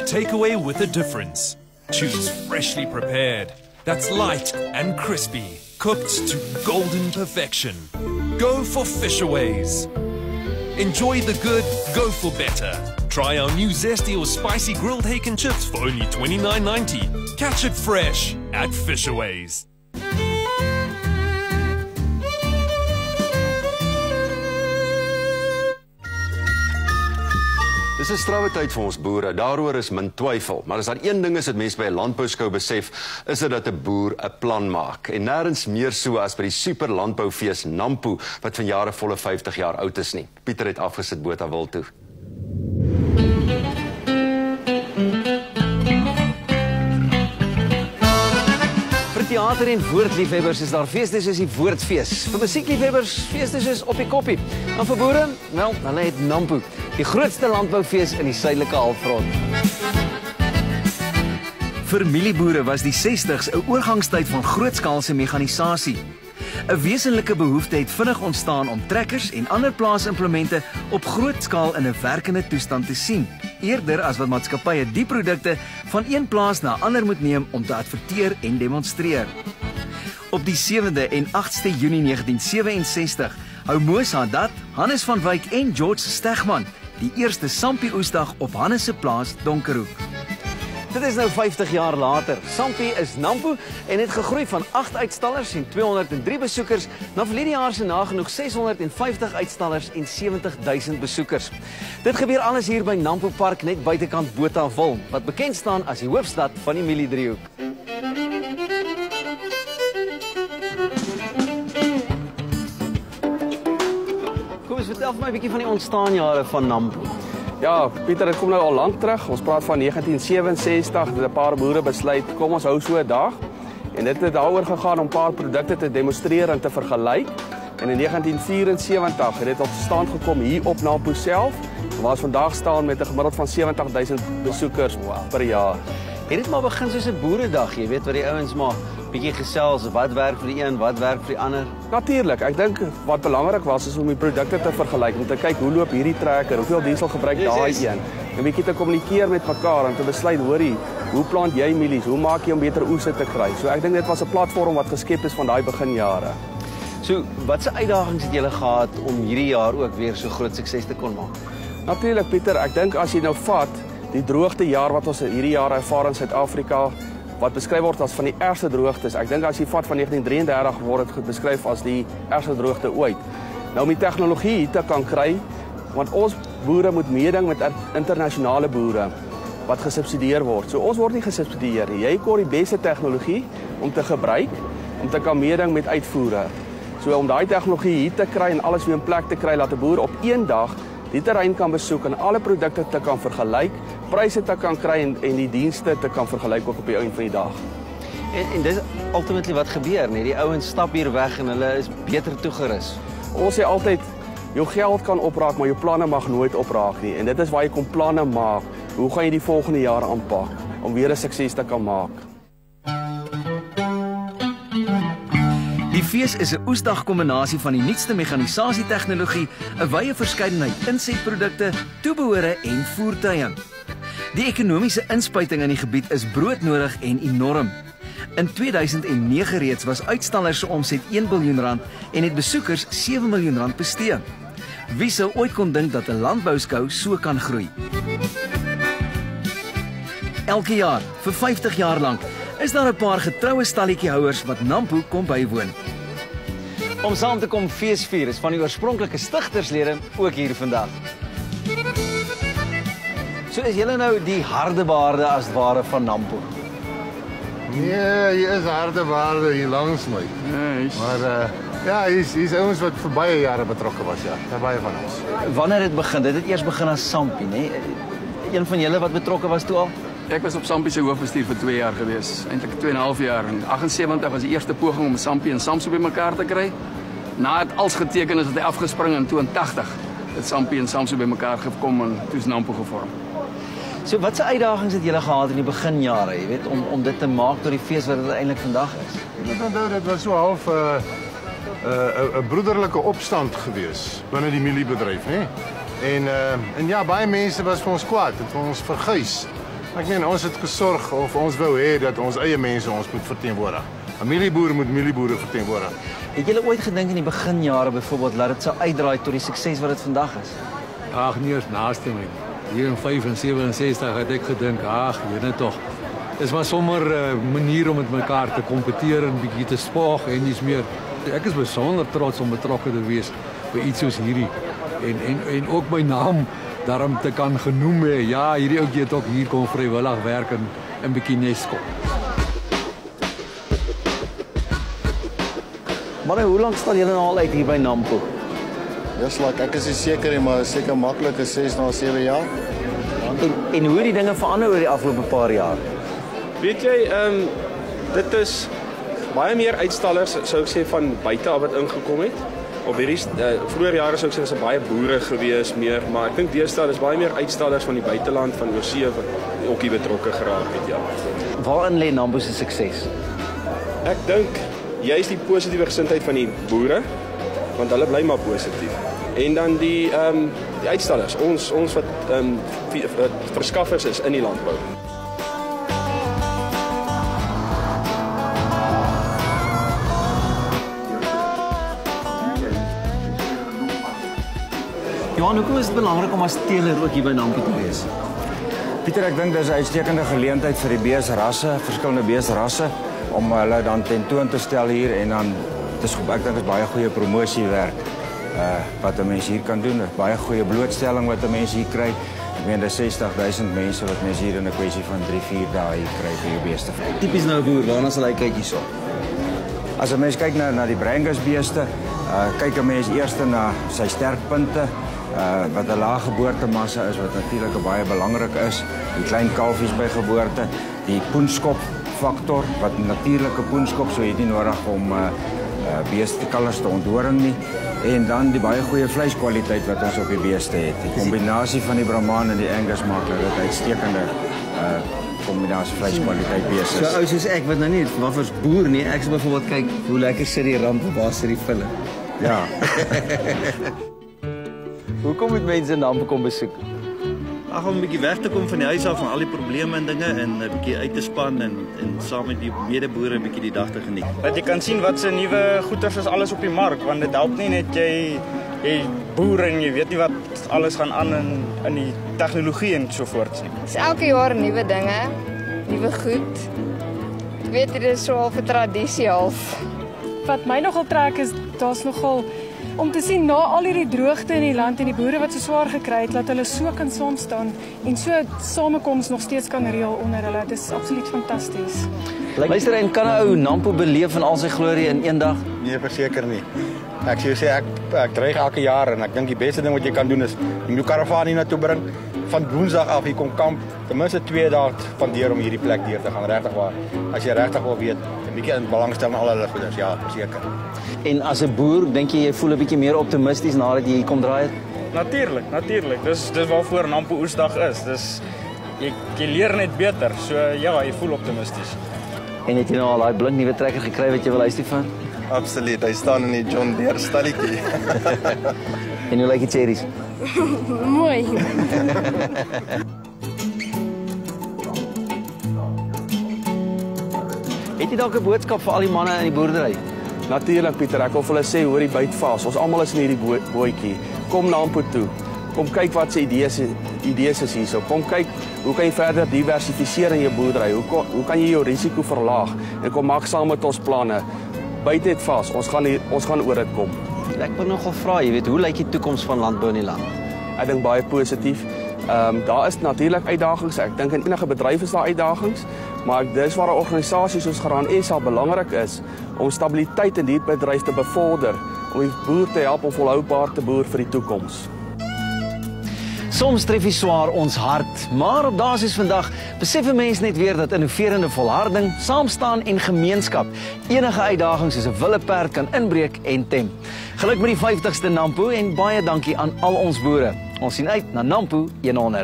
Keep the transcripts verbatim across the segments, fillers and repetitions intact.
takeaway with a difference. Choose freshly prepared. That's light and crispy, cooked to golden perfection. Go for Fishaways. Enjoy the good, go for better. Try our new zesty or spicy grilled hake and chips for only twenty-nine ninety. Catch it fresh at Fishaways. Dis 'n strawwe tyd vir ons boere, daaroor is min twyfel. Maar as daar een ding is wat mense by 'n landbouskou besef, is dit dat 'n boer 'n plan maak. En nêrens meer so as by die super landboufees Nampo, wat vanjaar 'n volle vyftig jaar oud is nie. Pieter het afgesit Botawil toe. Theater en woordliefhebbers is daar feeste soos die Woordfees. Vir musiekliefhebbers feeste soos op die koppie. En vir boere, wel, hulle het Nampo, die grootste landboufees in die suidelike halfrond. Vir mielieboere was die sestigs 'n oorgangstyd van grootskaalse mekanisasie. 'n Wesenlike behoefte het vinnig ontstaan om trekkers en ander plaasimplemente op groot skaal in 'n werkende toestand te sien, eerder as wat maatskappye die produkte van een plaas na 'n ander moet neem om te adverteer en demonstreer. Op die sewende en agste Junie negentien sewe-en-sestig hou Moos Haddad, Hannes van Wyk en George Stegman die eerste Sampie oesdag op Hannes se plaas Donkerhoek. Dit is nou vyftig jaar later. Sampie is Nampo en het gegroei van agt uitstallers en tweehonderddrie besoekers na verlede jaar se nagenoeg seshonderdvyftig uitstallers en sewentig duisend besoekers. Dit gebeur alles hier by Nampo Park net buitekant Botawil, wat bekend staan as die hoofstad van die Mieliedriehoek. Kom eens, vertel vir my 'n bietjie van die ontstaanjare van Nampo. Ja, Pieter, dit kom nou al lank terug. Ons praat van negentien sewe-en-sestig, dat 'n paar boere besluit, kom ons hou so 'n dag. En dit het daaroor gegaan om 'n paar produkte te demonstreer en te vergelyk. En in negentien vyf-en-sewentig het dit tot stand gekom hier op Nampo self, waar ons vandag staan met 'n gemiddeld van sewentig duisend besoekers per jaar. Het dit maar begin soos 'n boeredag, jy weet, wat die ouens maar bietjie gesels, wat werk vir die een, wat werk vir die ander? Natuurlik, ek dink wat belangrik was is om die produkte te vergelyk, om te kyk hoe loop hierdie trekker, hoeveel diesel gebruik daai een, en bietjie te kommunikeer met mekaar en te besluit, hoorie, hoe plant jy mielies, hoe maak jy om beter oese te kry? So ek dink dit was 'n platform wat geskep is van daai beginjare. So, watse uitdagings het julle gehad om hierdie jaar ook weer so groot sukses te kon maak? Natuurlik, Pieter, ek dink as jy nou vat die droogte jaar wat ons hierdie jaar ervaar in Suid-Afrika, wat beskryf word as van die ergste droogtes. Ek dink as jy vat van negentien drieëndertig word dit beskryf as die ergste droogte ooit. Nou om die tegnologie hier te kan kry, want ons boere moet meeding met internasionale boere wat gesubsidieer word. So ons word nie gesubsidieer nie. Jy kry die beste tegnologie om te gebruik, om te kan meeding met uitvoere. So om daai tegnologie hier te kry en alles weer in plek te kry, laat 'n boer op een dag die terrein kan besoek en alle produkte te kan vergelyk, pryse te kan kry en, en die dienste te kan vergelyk ook op die einde van die dag. En, en dis ultimately wat gebeur, nee, die ouens stap hier weg en hulle is beter toegerus. Ons sê altyd, jou geld kan opraak, maar jou planne mag nooit opraak nie. En dit is waar jy kom planne maak. Hoe gaan jy die volgende jaar aanpak om weer 'n sukses te kan maak? Die fees is 'n oesdagkombinasie van die nuutste mekanisasie-tegnologie, 'n wye verskeidenheid insetprodukte, toebehore en voertuie. Die ekonomiese inspuiting in die gebied is broodnodig en enorm. In twee duisend nege reeds was uitstallers se omset een biljoen rand en het besoekers sewe miljoen rand bestee. Wie sou ooit kon dink dat 'n landbouskou so kan groei? Elke jaar, vir vyftig jaar lank, is daar 'n paar getroue stalletjiehouers wat Nampo kom bywoon. Om saam te kom feesvier is van die oorspronklike stigterslede ook hier vandag. So is julle nou die harde baarde as ware van Nampo? Nee, hier is harde baarde hier langs my. Nice. Maar uh, ja, hier is, hier is ouens wat vir baie jare betrokke was, ja. Daar baie van ons. Wanneer het begin? Dit het eers begin as Sampie, né? Een van julle wat betrokke was toe al? Ek was op Sampie se hoofbestuur vir twee jaar gewees, eintlik twee en 'n half jaar. In aggensewentig was die eerste poging om Sampie en Samsung bymekaar te kry. Na het als geteken is, het hy afgespring in twee tachtig. Het Sampie en Samsung bymekaar gekom en toe is Nampo gevorm. So watse uitdagings het julle gehad in die beginjare, jy weet, om om dit te maak tot die fees wat dit eintlik vandag is? Ek moet onthou dit was so half 'n uh, 'n uh, uh, broederlike opstand gewees binne die mieliebedryf, hè. En uh, en ja, baie mense was vir ons kwaad, het vir ons verguis. Ek meen ons het gesorg of ons wou hê dat ons eie mense ons moet verteenwoordig. 'n Mielieboer moet mielieboere verteenwoordig. Het julle ooit gedink in die beginjare byvoorbeeld dat dit sou uitdraai tot die sukses wat dit vandag is? Ag nie eens naaste my. Hier in vyf en sewenses-sestig het ek gedink, ag, jene tog. Dis maar sommer 'n uh, manier om met mekaar te kompeteer en bietjie te spaag en dis meer. Ek is besonder trots om betrokke te wees by iets soos hierdie en en en ook my naam daarom te kan genoem hê. Ja, hierdie ouetjie het ook hier kom vrywillig werk en 'n bietjie nes kom. Maar hoe lank staan julle nou al uit hier by Nampo? Dis like ek is nie seker nie, maar seker maklik is ses na sewe jaar. En en hoe het die dinge verander oor die afgelope paar jaar? Weet jy, ehm um, dit is baie meer uitstallers sou ek sê van buite af wat ingekom het. Op hierdie uh, vroeër jare sou ek sê was er baie boere gewees meer, maar ek dink deesdae is baie meer uitstallers van die buiteland van oorsee wat ook hier betrokke geraak het, ja. Waarin lê Nampo se sukses? Ek dink juist die positiewe gesindheid van die boere, want hulle bly maar positief. En dan die ehm um, die uitstallers, ons ons wat ehm um, verskaffers is in die landbou. Johan, hoekom is dit belangrik om as teeler ook hier by Nampo te wees? Pieter, ek dink dis 'n uitstekende geleentheid vir die beesrasse, verskillende beesrasse om hulle dan tentoon te stel hier en dan dis ek dink is baie goeie promosiewerk uh wat 'n mens hier kan doen. Baie goeie blootstelling wat 'n mens hier kry. Ek meen dis sestig duisend mense wat mense hier in 'n kwessie van drie vier dae hier kry vir jou beeste. Tipies nou boer, waarna sal hy kyk hierso? As 'n mens kyk na na die Brangusbeeste, uh kyk 'n mens eers na sy sterkpunte. Uh, wat 'n lae geboortemassa is wat natuurlik baie belangrik is, die klein kalfies by geboorte, die poenskop faktor wat natuurlike poenskop, so jy het nie nodig om uh, uh, beeste kalvers te ontdoring nie, en dan die baie goeie vleiskwaliteit wat ons op die beeste het. Die kombinasie van die Brahman en die Angus maak dat dit uitstekende uh, kombinasie vleiskwaliteit beeste is. So ou soos ek wat nou nie waffers boer nie, ek sal byvoorbeeld kyk hoe lekker sit die ramp en waar sit die vulle. Ja. Hoekom moet mense Nampo kom besoek? Ag, om 'n bietjie weg te kom van die huis af van al die probleme en dinge en 'n bietjie uit te span en en saam met die medeboere 'n bietjie die dag te geniet. Dat jy kan sien wat se nuwe goederes is alles op die mark, want dit help nie net jy jy boer en jy weet nie wat alles gaan aan in in die tegnologie en so voort nie. Dis elke jaar nuwe dinge, nuwe goed. Ek weet dit is so half 'n tradisie half. Wat my nogal trek is daar's nogal om te sien na al hierdie droogte in die land en die boere wat so swaar gekry het, dat hulle so kan saam staan en so samekoms nog steeds kan reël onder hulle. Dit is absoluut fantasties. Luister, en kan 'n ou Nampo beleef in al sy glorie in een dag? Nee, verseker nie. Ek sê sê ek ek dreig elke jaar en ek dink die beste ding wat jy kan doen is jy moet jou karavaan hier na toe bring. Van Woensdag af hier kom kamp, ten minste twee dae spandeer om hierdie plek deur te gaan, regtig waar. As jy regtig wil weet, 'n bietjie in belangstel in al hulle goeders, ja, verseker. En as 'n boer, dink jy jy voel 'n bietjie meer optimisties nadat jy hier kom draai het? Natuurlik, natuurlik. Dis dis waarvoor Nampo Oesdag is. Dis jy, jy leer net beter. So ja, jy voel optimisties. En het jy nou al daai blink nuwe trekker gekry wat jy wil huis toe vat? Absoluut. Hy staan in die John Deere stalletjie. En hoe lyk die cherries? Mooi. Het jy dalk 'n boodskap vir al die manne in die boerdery? Natuurlik Pieter, ek wil vir hulle sê hoor die byt vas. Ons almal is in hierdie bo bootjie. Kom Nampo toe. Kom kyk wat se idees idees is hierso. Kom kyk hoe kan jy verder diversifiseer in jou boerdery? Hoe kan, hoe kan jy jou risiko verlaag? En kom maak saam met ons planne. Byt dit vas. Ons gaan hier, ons gaan oor dit kom. Ek wil nogal vra, jy weet, hoe lyk die toekoms van landbou in die land? Ek dink baie positief. Ehm um, daar is natuurlik uitdagings. Ek dink in enige bedryf is daar uitdagings, maar dis waar 'n organisasie soos Graan S A belangrik is om stabiliteit in die bedryf te bevorder, om die boer te help om volhoubaar te boer vir die toekoms. Soms tref hy swaar ons hart, maar op dae soos vandag besef 'n mens net weer dat innoverende volharding, saamstaan en gemeenskap enige uitdagings soos 'n wille perd kan inbreek en tem. Geluk met die vyftigste Nampo en baie dankie aan al ons boere. Ons sien uit na Nampo honderd.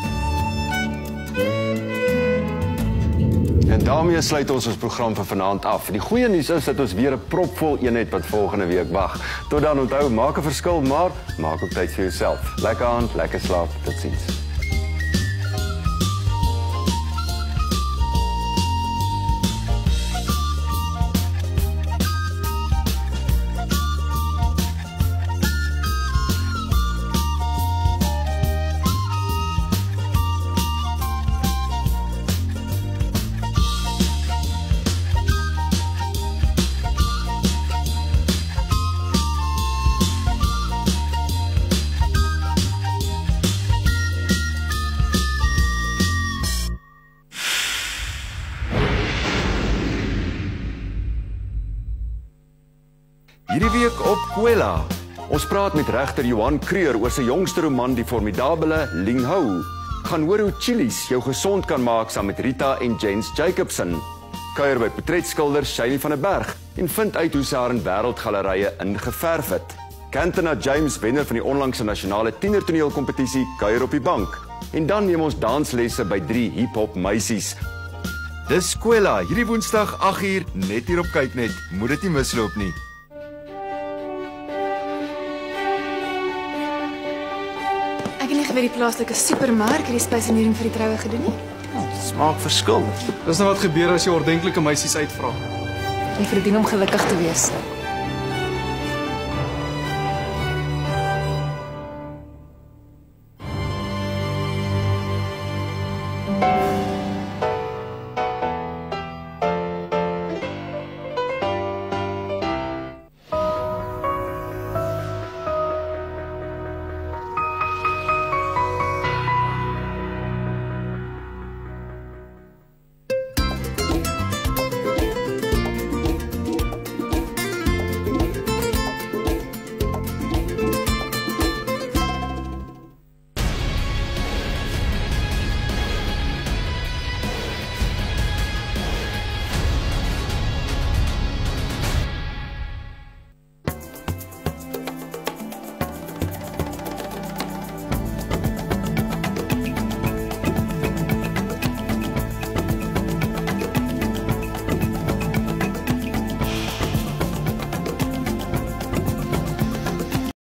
En daarmee sluit ons ons program vir vanaand af. Die goeie nuus is dat ons weer 'n propvol een het wat volgende week wag. Tot dan onthou, maak 'n verskil, maar maak ook tyd vir jouself. Lekker aand, lekker slaap. Totsiens. Hierdie week op Kwela. Ons praat met regter Johan Kreur oor sy jongste roman Die Formidabele Ling Hou. Gaan hoor hoe chilies jou gesond kan maak saam met Rita en Jens Jacobson. Kuier by portretskilder Shani van der Berg en vind uit hoe sy haar in wêreldgalerye ingeverf het. Cantona James, wenner van die onlangse nasionale tienertoneelkompetisie, kuier op die bank. En dan neem ons danslesse by drie hip-hop meisies. Dis Kwela, hierdie Woensdag agt uur, net hier op Kyknet. Moet dit nie misloop nie. Ek het nie by die plaaslike supermark hierdie spysenering vir die troue gedoen nie. Smaak verskil. Dis nou wat gebeur as jy ordentlike meisies uitvra. Jy verdien om gelukkig te wees.